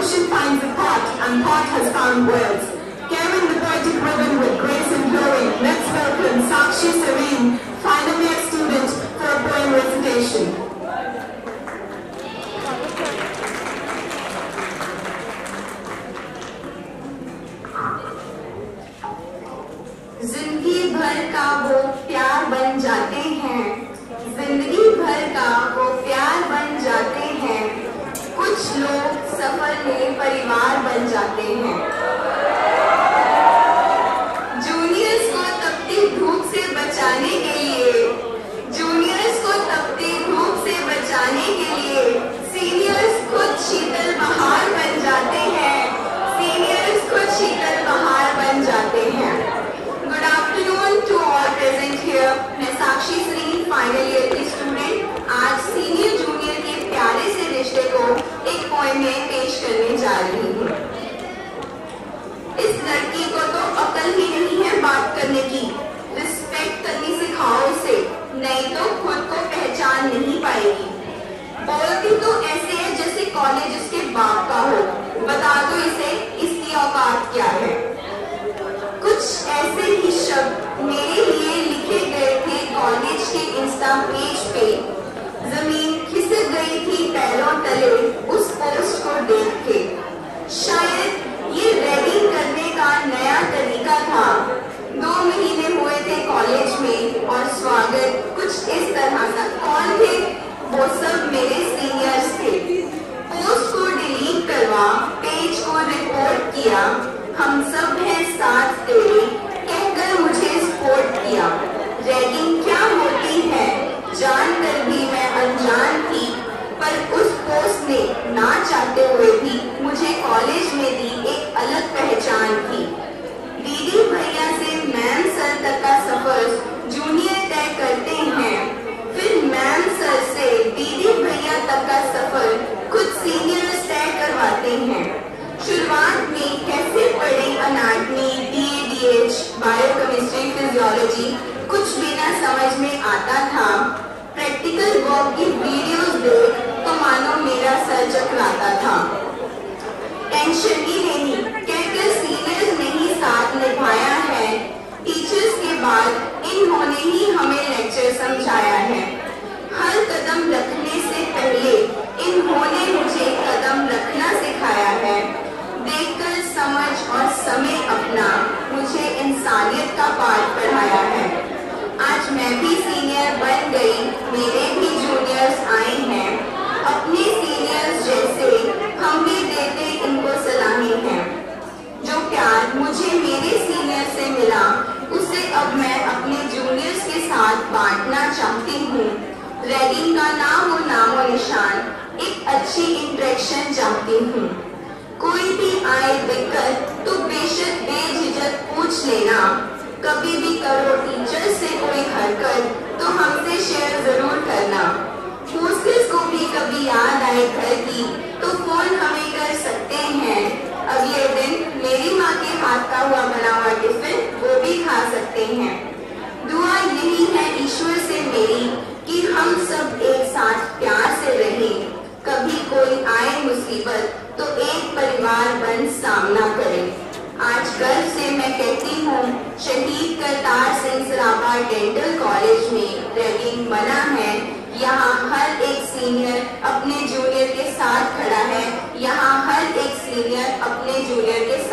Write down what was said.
ocean finds a pot, and pot has found words. Carrying the poetic ribbon with grace and glory, let's welcome Sakshi Serene, final year student, for a poem recitation. जिंदगी भर का वो प्यार बन जाते हैं, जिंदगी भर का वो प्यार बन जाते हैं, कुछ लोग सफर में परिवार बन जाते हैं। जूनियर्स को तपती धूप से बचाने के लिए, जूनियर्स को तपती धूप से बचाने के लिए सीनियर्स खुद शीतल बहार बन जाते हैं, सीनियर्स खुद शीतल बहार बन जाते हैं। Good afternoon to all present here. मैं साक्षी श्री फाइनल ईयर की स्टूडेंट आज सीनियर जूनियर के प्यारे से रिश्ते को एक पोएम में पेश करने जा रही हूँ। इस लड़की को तो अकल ही नहीं है बात करने की, रिस्पेक्ट करनी सिखाओ इसे, नहीं तो खुद को पहचान नहीं पाएगी। बोलती तो ऐसे है जैसे कॉलेज उसके बाप का हो, बता दो इसे इसकी औकात क्या है। कुछ ऐसे ही शब्द मेरे लिए लिखे गए थे कॉलेज के इंस्टा पेज पे, जमीन खिसक गई थी पैरों तले उस पोस्ट को देख के। शायद ये रैगिंग करने का नया तरीका था। 2 महीने हुए थे कॉलेज में और स्वागत कुछ इस तरह का। कौन थे वो? सब मेरे सीनियर्स थे। पोस्ट को डिलीट करवा, पेज को रिपोर्ट किया, हम सब हैं साथ तेरे कहकर मुझे सपोर्ट किया। रैगिंग क्या होती है जानकर भी मैं अनजान थी, पर उस पोस्ट ने ना चाहते हुए भी मुझे कॉलेज में दी एक अलग पहचान थी। दीदी भैया से मैम सर तक का सफर जूनियर तय करते हैं, फिर मैम सर से दीदी भैया तक का सफर खुद सीनियर्स तय करवाते हैं। शुरुआत में कैसे पढ़े अनाटमी, DADH, बायोकेमिस्ट्री, फिजियोलॉजी कुछ भी ना समझ में आता था। प्रैक्टिकल वर्क की वीडियोस देख तो मानो मेरा सर चकराता था। टेंशन ही नहीं कहकर सीनियर्स ने ही साथ निभाया है। टीचर्स के बाद इन्होंने ही हमें लेक्चर समझाया है। हर कदम रखने से पहले इन्होंने मुझे कदम रखना सिखाया है। देखकर समझ और समय अपना मुझे इंसानियत का पाठ पढ़ाया है। आज मैं भी सीनियर बन गई, मेरे भी जूनियर्स आए हैं। अपने सीनियर्स जैसे हम भी देते इनको सलामी है। जो प्यार मुझे मेरे सीनियर से मिला उसे अब मैं अपने जूनियर्स के साथ बांटना चाहती हूँ। रैगिंग का ना हो नामो निशान, एक अच्छी इंटरेक्शन चाहती हूँ। कोई भी आए दिक्कत तो बेशक बेझिझक पूछ लेना। कभी भी करो टीचर से कोई हरकत तो हमसे शेयर जरूर करना। हॉस्टल्स को भी कभी याद आए घर की तो फोन हमें कर सकते हैं। अगले दिन मेरी माँ के हाथ का हुआ बना हुआ टिफिन वो भी खा सकते हैं। दुआ यही है ईश्वर से मेरी कि हम सब एक साथ प्यार से रहें। कभी कोई आए मुसीबत तो एक परिवार बन सामना करें। आज गर्व से मैं कहती हूँ शहीद करतार सिंह सराबा डेंटल कॉलेज में रैगिंग मना है। यहाँ हर एक सीनियर अपने जूनियर के साथ खड़ा है, यहाँ हर एक सीनियर अपने जूनियर के